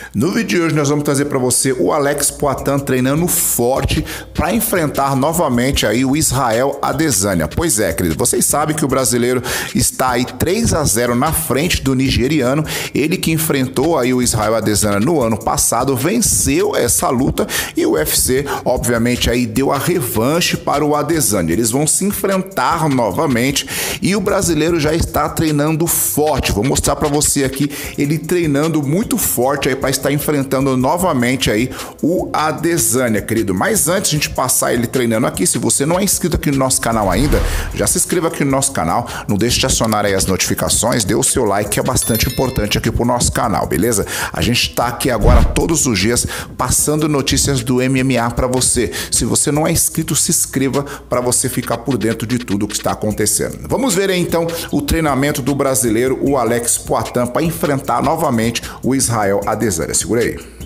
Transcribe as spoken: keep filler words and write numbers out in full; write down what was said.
No vídeo de hoje nós vamos trazer para você o Alex Poatan treinando forte para enfrentar novamente aí o Israel Adesanya. Pois é, querido, vocês sabem que o brasileiro está aí três a zero na frente do nigeriano. Ele que enfrentou aí o Israel Adesanya no ano passado, venceu essa luta e o U F C, obviamente, aí deu a revanche para o Adesanya. Eles vão se enfrentar novamente e o brasileiro já está treinando forte. Vou mostrar para você aqui ele treinando muito forte aí para estar enfrentando novamente aí o Adesanya, querido. Mas antes de a gente passar ele treinando aqui, se você não é inscrito aqui no nosso canal ainda, já se inscreva aqui no nosso canal, não deixe de acionar aí as notificações, dê o seu like que é bastante importante aqui pro nosso canal, beleza? A gente está aqui agora todos os dias passando notícias do M M A para você. Se você não é inscrito, se inscreva para você ficar por dentro de tudo o que está acontecendo. Vamos ver aí então o treinamento do brasileiro, o Alex Poatan, para enfrentar novamente o Israel Adesanya. Segura aí.